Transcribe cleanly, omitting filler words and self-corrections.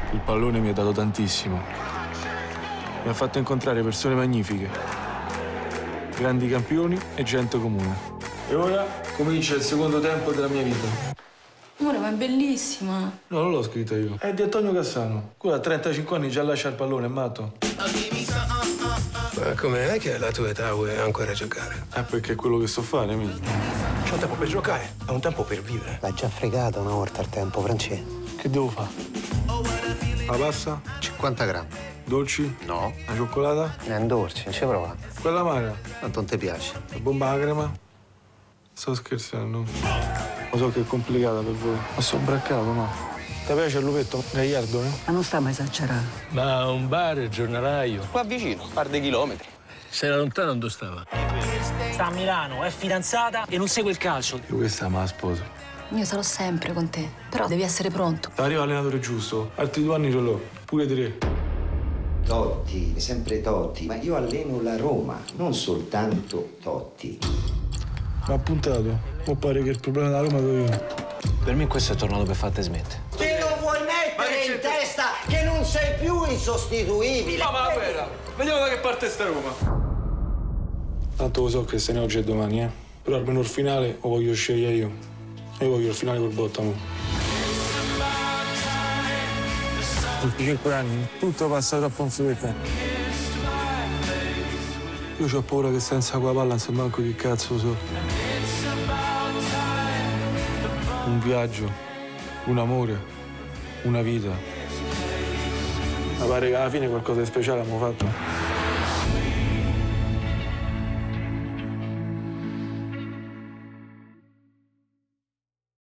Il pallone mi ha dato tantissimo. Mi ha fatto incontrare persone magnifiche, grandi campioni e gente comune. E ora comincia il secondo tempo della mia vita. Amore, ma è bellissima. No, non l'ho scritta io. È di Antonio Cassano. Quello a 35 anni già lascia il pallone, è matto. Ma com'è che alla tua età vuoi ancora giocare? Perché è quello che so fare, mi. C'è un tempo per giocare, è un tempo per vivere. L'hai già fregata una volta il tempo, Francesco. Che devo fare? La pasta? 50 grammi. Dolci? No. La cioccolata? È un dolce, non ci prova. Quella amara? Tanto non ti piace. La bomba alla crema? Sto scherzando. Lo so che è complicata per voi. Ma sono braccato, no? Ti piace il lupetto gagliardo, eh? Ma non sta mai esagerando. Ma un bar, il giornalaio. Qua vicino, un par di chilometri. Se era lontano, dove stava? Sta a Milano, è fidanzata e non segue il calcio. Io questa ma la sposo. Io sarò sempre con te, però devi essere pronto. Arriva l'allenatore giusto. Altri 2 anni ce l'ho, pure 3. Totti, sempre Totti. Ma io alleno la Roma, non soltanto Totti. Ma appuntato. Può pare che il problema della Roma sono io. Per me questo è tornato per farti smettere. Te lo vuoi mettere in testa che non sei più insostituibile? No, ma guarda, vediamo da che parte sta Roma. Tanto lo so che se ne oggi e domani, eh. Però almeno il finale lo voglio scegliere io. Io voglio il finale col Bottamo. 25 anni, tutto passa troppo in fretta. Io ho paura che senza quella palla non so manco che cazzo so. Un viaggio, un amore, una vita. Ma pare che alla fine qualcosa di speciale abbiamo fatto.